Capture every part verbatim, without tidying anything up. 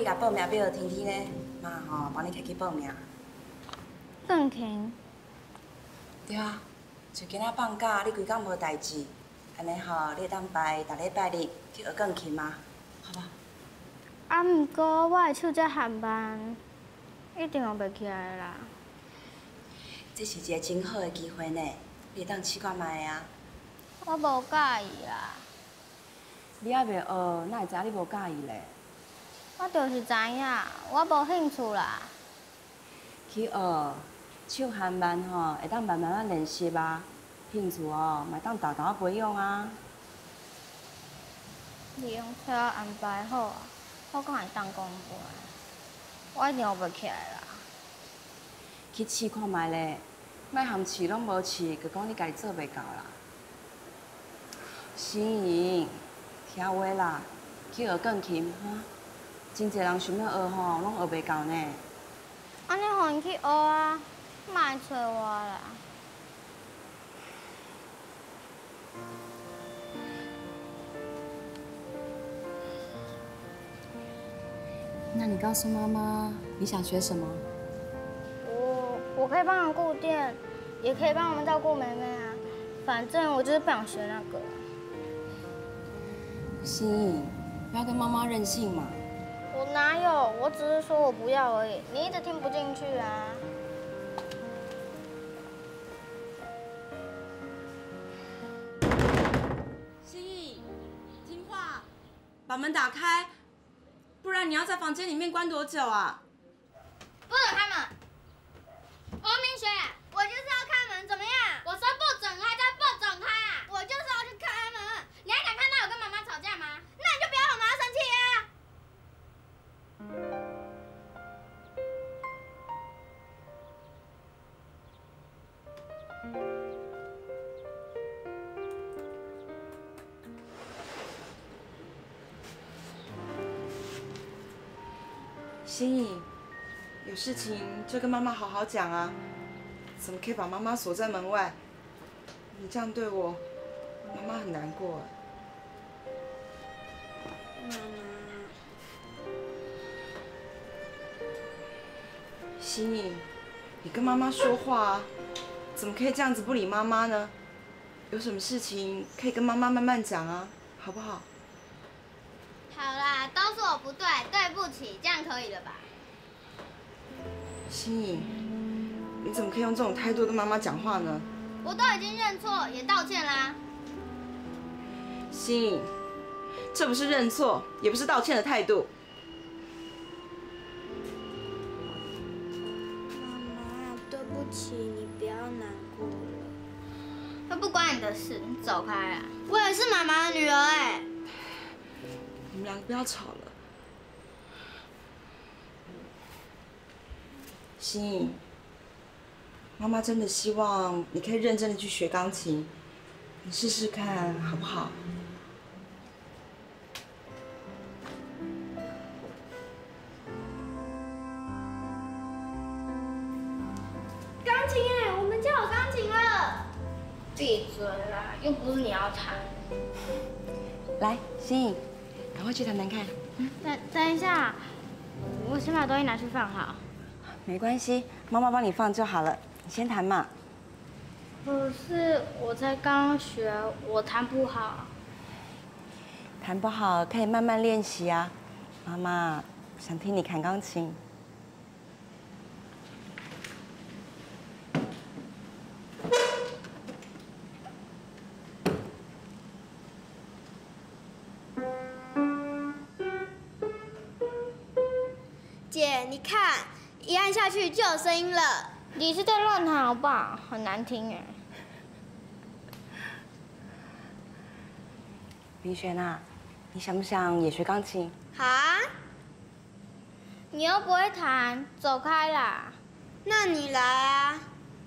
甲报名表天天呢，妈吼帮你摕去报名。 更勤。 对啊，就今仔放假，你规工无代志，安尼吼，你会当排逐礼拜日去学钢琴吗？好不好？ 啊，毋过我的手才含慢，一定学袂起来啦。 这是一个真好的机会呢，你会当试看卖啊。 我无介意啦。 你还袂学，哪会知你无介意咧？ 我就是知影，我无兴趣啦。 去学，手含慢吼，会当慢慢慢练习啊。兴趣哦，嘛当大大培养啊。 利用替我安排好啊，我敢会当公陪。我一定学袂起来啦。 去试看卖咧，莫含试拢无试，就讲你家己做袂到啦。心怡，听话啦，去学钢琴哈。真侪人想要学吼，拢学袂到呢。 安尼互因去学啊，莫找我啦。 那你告诉妈妈你想学什么？ 我我可以帮忙顾店，也可以帮我们照顾妹妹啊。反正我就是不想学那个。 心怡，不要跟妈妈任性嘛。 我哪有？我只是说我不要而已，你一直听不进去啊。 心怡，听话，把门打开，不然你要在房间里面关多久啊？ 不准开门！欧明雪，我就是要开门，怎么样？我说不准开就不准开啊！我就是要去开门。你还敢看到我跟妈妈吵架吗？那你就不要让妈妈生气啊！ 心怡，有事情就跟妈妈好好讲啊，怎么可以把妈妈锁在门外？你这样对我，妈妈很难过。 妈妈， 心怡，你跟妈妈说话啊，怎么可以这样子不理妈妈呢？有什么事情可以跟妈妈慢慢讲啊，好不好？ 好啦，都是我不对，对不起，这样可以了吧？ 心怡，你怎么可以用这种态度跟妈妈讲话呢？ 我都已经认错，也道歉啦。 心怡，这不是认错，也不是道歉的态度。 妈妈，对不起，你不要难过了。那不关你的事，你走开啊！我也是妈妈的女儿哎。 你们两个不要吵了。心怡，妈妈真的希望你可以认真的去学钢琴，你试试看好不好？ 钢琴哎，我们家有钢琴了。闭嘴啦，又不是你要弹。 来，心怡，赶快去弹弹看。 等等一下，我先把东西拿去放好。 没关系，妈妈帮你放就好了。你先弹嘛。 可是我才刚学，我弹不好。 弹不好可以慢慢练习啊。妈妈想听你弹钢琴。 姐，你看，一按下去就有声音了。 你是在乱弹好不好？很难听哎。 林璇啊，你想不想也学钢琴？ 好啊， 你又不会弹，走开啦。 那你来啊。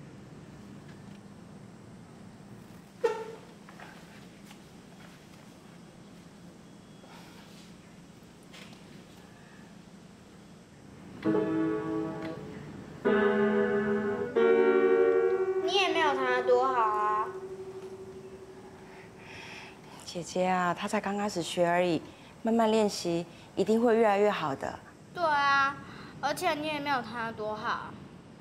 你也没有弹得多好啊。 姐姐啊，她才刚开始学而已，慢慢练习，一定会越来越好的。 对啊，而且你也没有弹得多好。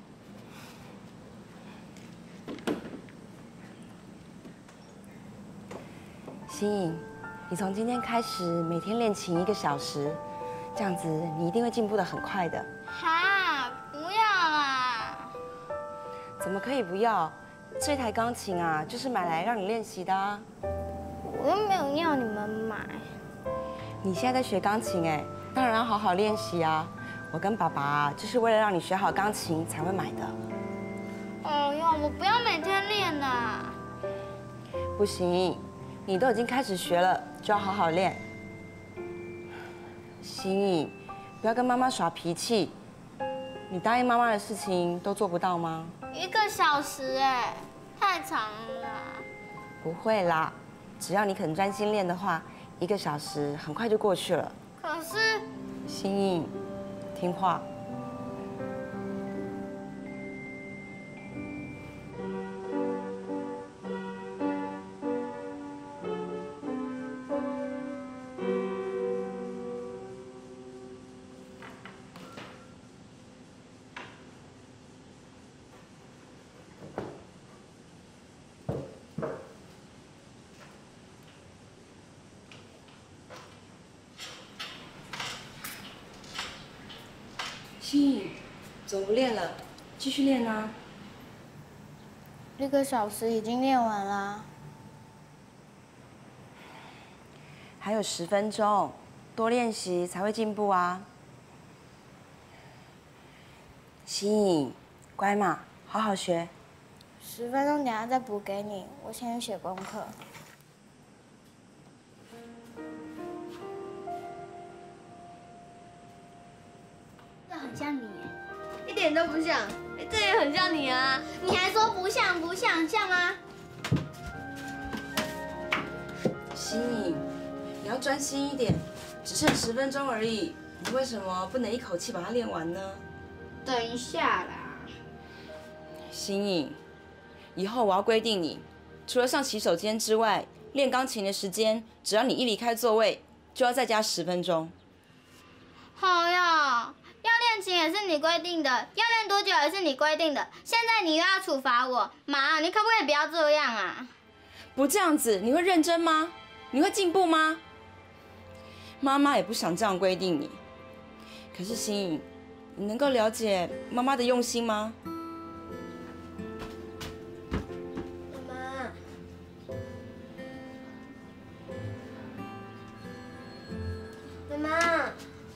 心颖，你从今天开始每天练琴一个小时，这样子你一定会进步得很快的。 哈，不要啦！ 怎么可以不要？这台钢琴啊，就是买来让你练习的啊。 我又没有要你们买。 你现在在学钢琴哎，当然要好好练习啊。我跟爸爸啊，就是为了让你学好钢琴才会买的。 哎呦，我不要每天练啦。 不行，你都已经开始学了，就要好好练。心颖，不要跟妈妈耍脾气。你答应妈妈的事情都做不到吗？ 一个小时哎，太长了啦。 不会啦，只要你肯专心练的话，一个小时很快就过去了。 可是， 心颖，听话。心颖，总不练了，继续练啊。 一个小时已经练完啦。 还有十分钟，多练习才会进步啊。心颖，乖嘛，好好学。 十分钟，等下再补给你。我先去写功课。这很像你， 一点都不像。这也很像你啊！ 你还说不像不像，像吗？ 心颖，你要专心一点，只剩十分钟而已，你为什么不能一口气把它练完呢？ 等一下啦。 心颖，以后我要规定你，除了上洗手间之外，练钢琴的时间，只要你一离开座位，就要再加十分钟。 好呀，要练琴也是你规定的，要练多久也是你规定的。现在你又要处罚我，妈，你可不可以不要这样啊？ 不这样子，你会认真吗？你会进步吗？妈妈也不想这样规定你，可是心颖，你能够了解妈妈的用心吗？ 妈妈，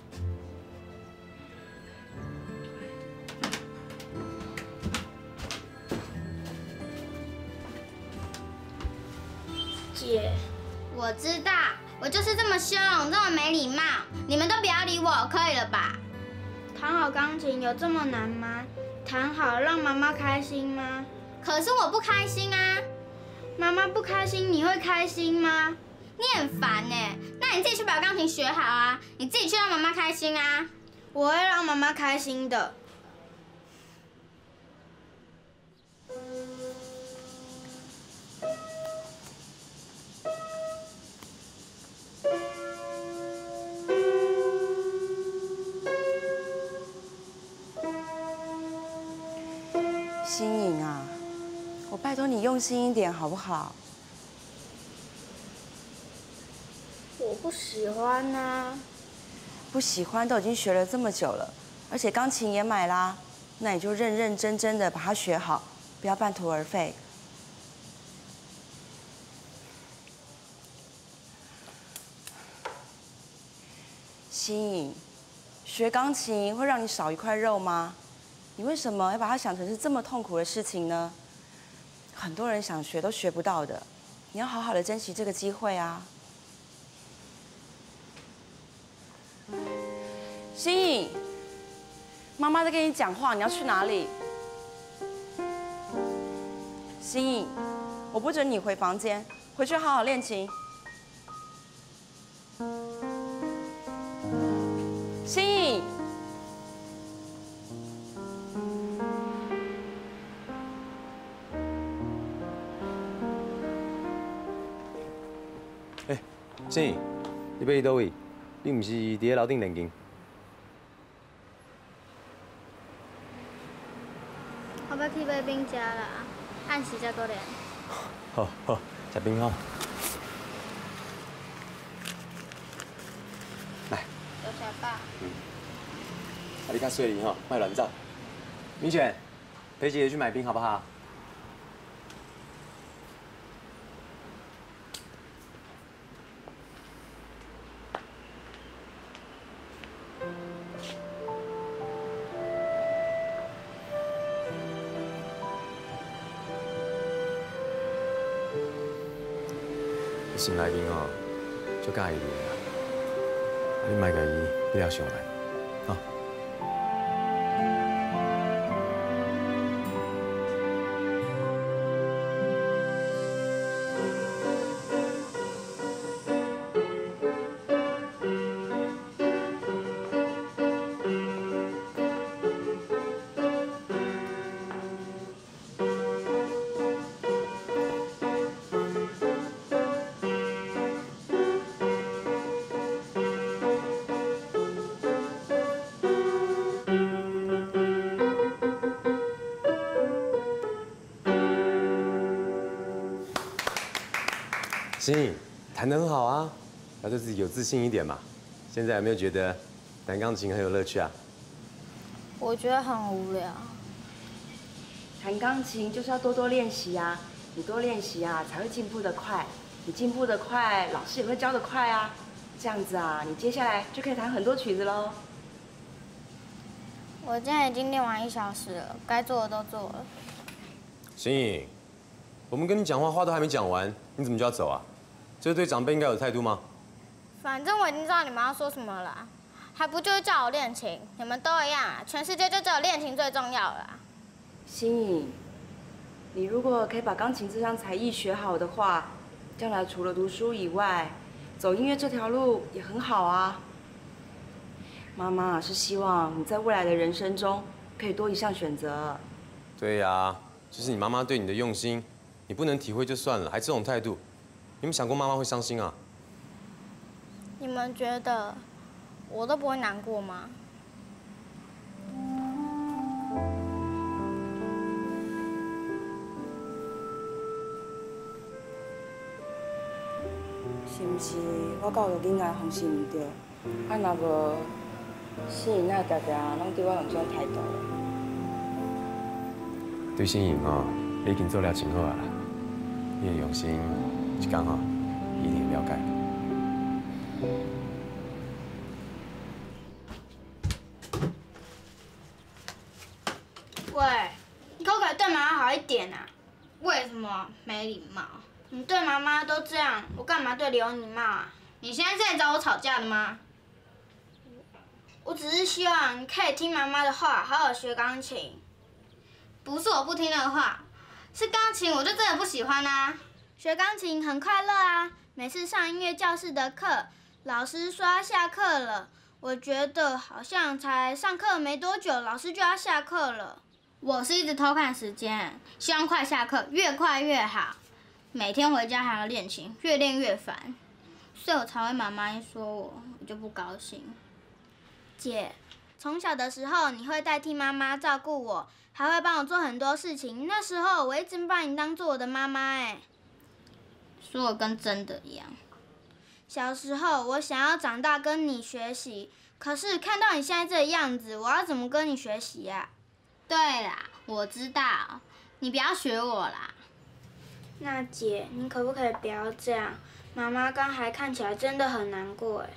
姐，我知道，我就是这么凶，这么没礼貌，你们都不要理我，可以了吧？弹好钢琴有这么难吗？弹好让妈妈开心吗？可是我不开心啊！妈妈不开心，你会开心吗？你很烦呢，那你自己去把钢琴学好啊！你自己去让妈妈开心啊！我会让妈妈开心的。 心颖啊，我拜托你用心一点好不好？ 我不喜欢啊。 不喜欢都已经学了这么久了，而且钢琴也买啦，那你就认认真真的把它学好，不要半途而废。心颖，学钢琴会让你少一块肉吗？你为什么要把它想成是这么痛苦的事情呢？很多人想学都学不到的，你要好好的珍惜这个机会啊！心颖，妈妈在跟你讲话，你要去哪里？心颖，我不准你回房间，回去好好练琴。心颖。 哎，心颖，你要去倒位？你唔是伫咧楼顶练琴？ 家啦，按时再过来。 好好，吃冰吼。来。 有下爸。 嗯。啊，你较细腻吼，莫乱走。明选，陪姐姐去买冰好不好？ 心内面哦，就介意你啦，你莫甲伊逼了上来，啊。心颖弹得很好啊，要对自己有自信一点嘛。现在有没有觉得弹钢琴很有乐趣啊？ 我觉得很无聊。 弹钢琴就是要多多练习啊，你多练习啊，才会进步得快。你进步得快，老师也会教得快啊。这样子啊，你接下来就可以弹很多曲子喽。 我今天已经练完一小时了，该做的都做了。 心颖，我们跟你讲话，话都还没讲完，你怎么就要走啊？这是对长辈应该有态度吗？ 反正我已经知道你们要说什么了，还不就是叫我练琴？你们都一样啊，全世界就只有练琴最重要了啊。 心颖，你如果可以把钢琴这项才艺学好的话，将来除了读书以外，走音乐这条路也很好啊。妈妈是希望你在未来的人生中可以多一项选择。 对呀，就是你妈妈对你的用心，你不能体会就算了，还这种态度，你们想过妈妈会伤心啊？ 你们觉得我都不会难过吗？ 是毋是我教育囡仔方式唔对？啊，若无，心颖那常常拢对我用这种态度。 对心颖哦，你已经做了真好啊啦，你的用心，一天吼，伊一定会了解。 喂，你可不可以对妈妈好一点啊？为什么没礼貌？你对妈妈都这样，我干嘛对你有礼貌啊？你现在是来找我吵架的吗？我只是希望你可以听妈妈的话，好好学钢琴。 不是我不听那个话，是钢琴我就真的不喜欢啊。 学钢琴很快乐啊，每次上音乐教室的课，老师说要下课了，我觉得好像才上课没多久，老师就要下课了。 我是一直偷看时间，希望快下课，越快越好。每天回家还要练琴，越练越烦，所以我才会妈妈一说我，我就不高兴。 姐，从小的时候你会代替妈妈照顾我，还会帮我做很多事情。那时候我一直把你当做我的妈妈哎。 说的跟真的一样。 小时候我想要长大跟你学习，可是看到你现在这个样子，我要怎么跟你学习呀？ 对啦，我知道，你不要学我啦。 那姐，你可不可以不要这样？妈妈刚才看起来真的很难过哎。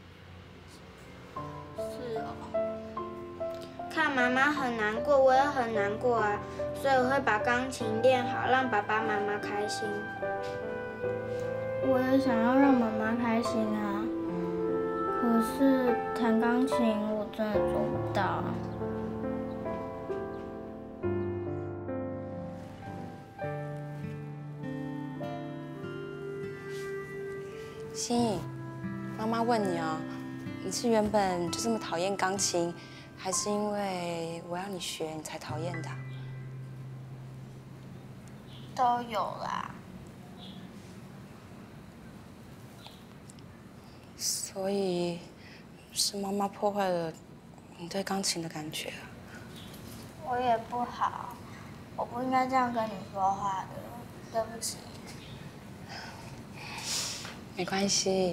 是哦。 看妈妈很难过，我也很难过啊，所以我会把钢琴练好，让爸爸妈妈开心。我也想要让妈妈开心啊，可是弹钢琴我真的做不到。 心颖，妈妈问你哦，你是原本就这么讨厌钢琴，还是因为我要你学你才讨厌的？ 都有啦。 所以是妈妈破坏了你对钢琴的感觉啊？ 我也不好， 我不应该这样跟你说话的，对不起。 没关系。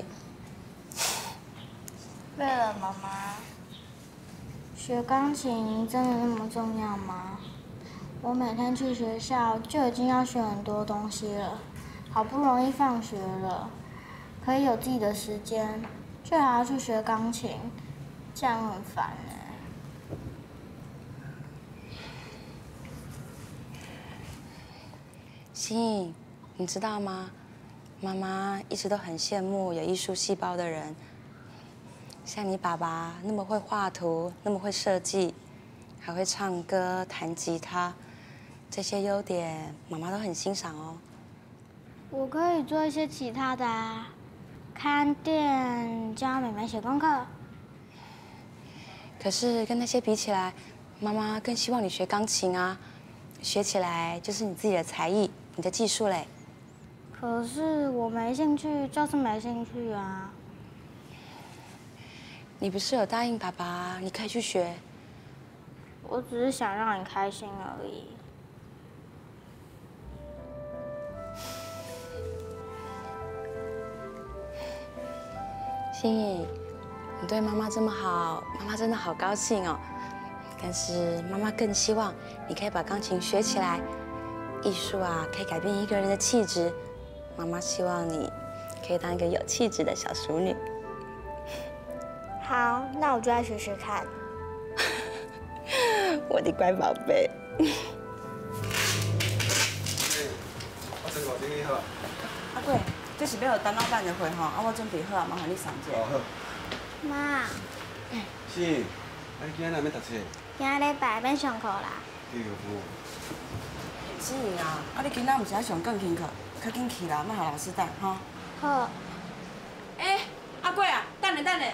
为了妈妈，学钢琴真的那么重要吗？我每天去学校就已经要学很多东西了，好不容易放学了，可以有自己的时间，却还要去学钢琴，这样很烦哎。 心颖，你知道吗？妈妈一直都很羡慕有艺术细胞的人，像你爸爸那么会画图，那么会设计，还会唱歌、弹吉他，这些优点妈妈都很欣赏哦。 我可以做一些其他的啊，看店、教妹妹写功课。 可是跟那些比起来，妈妈更希望你学钢琴啊，学起来就是你自己的才艺，你的技术嘞。 可是我没兴趣，就是没兴趣啊。 你不是有答应爸爸你可以去学？ 我只是想让你开心而已。 心颖，你对妈妈这么好，妈妈真的好高兴哦。但是妈妈更希望你可以把钢琴学起来。艺术啊，可以改变一个人的气质。妈妈希望你可以当一个有气质的小淑女。 好，那我就来学学看。 我的乖宝贝。 我先五点好。 阿贵，这是要等老板的会吼，啊，我准备好啊，麻烦你送一下。 哦好。 妈， 是，啊你今仔日要读册？ 今仔礼拜免上课啦。 对有。 心颖啊，啊你今仔唔是要上钢琴课，较紧去啦，莫互老师等吼。 好。 哎，阿贵啊，等下等下。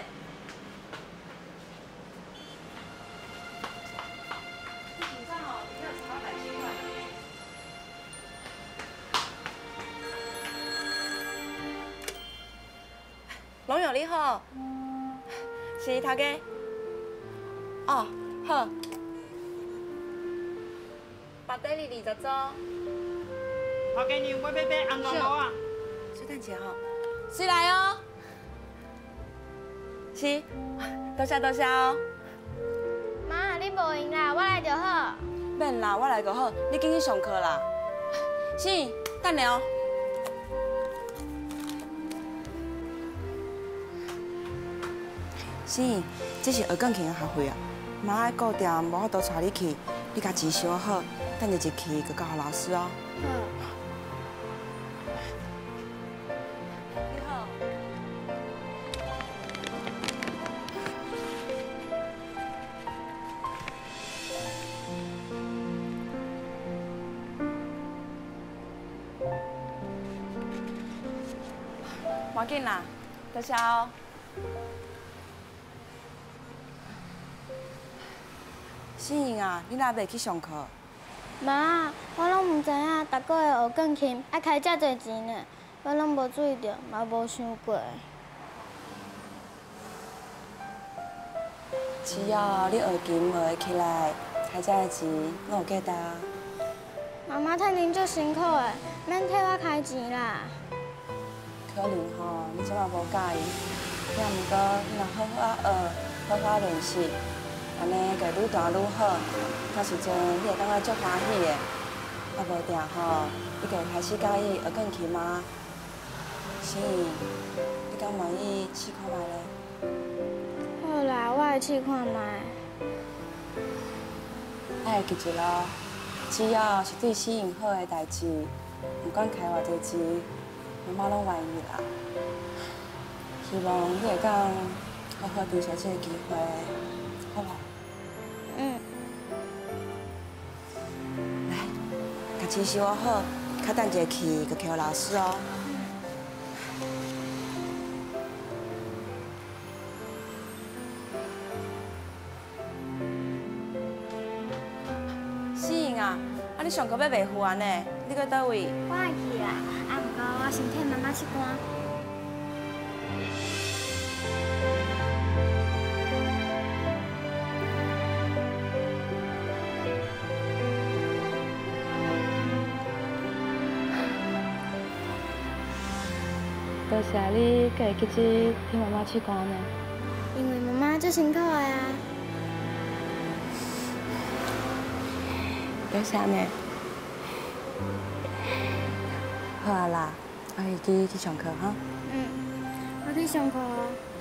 龙友你好，是头家。哦，好。白底里二十组。 头家娘要买买红豆糕啊！ 小等一下吼，水来哦。是，多谢多谢哦。 妈，你无闲啦，我来就好。 免啦，我来就好，你紧去上课啦。是，等下哦。是，这是学钢琴的学费啊。妈爱固定无法度带你去，你家钱收好，等下一去就交给老师哦。 好。 你好。要紧啦，多谢哦。心颖啊，你哪袂去上课？ 妈，我拢唔知影，逐个月学钢琴爱开遮侪钱呢，我拢无注意到，嘛无想过。 只要你学琴学会起来，开遮个钱，我有价值啊。 妈妈趁恁足辛苦的，免替我开钱啦。 可能吼，你即马无介意，也毋过你若好好啊学，好好练习。安尼，家愈弹愈好，到时阵你会感觉足欢喜的。啊，无定吼，你家开始介意学钢琴吗？心颖，你敢愿意试看觅咧？ 好啦，我来试看觅。 爱会记住咯，只要是对心颖好的代志，不管开偌济钱，妈妈拢愿意啦。希望你会当好好珍惜这个机会，好无？ 嗯。 来，把钱收好，较等者去，就叫老师哦。心颖啊，啊你上课要袂烦呢？你搁倒位？ 我会去啦，啊，毋过我先替妈妈试歌。 多谢你，可会记起听妈妈去讲呢。 因为妈妈最辛苦的啊。 多谢呢。好啊啦，我去去上课哈。 嗯，我去上课。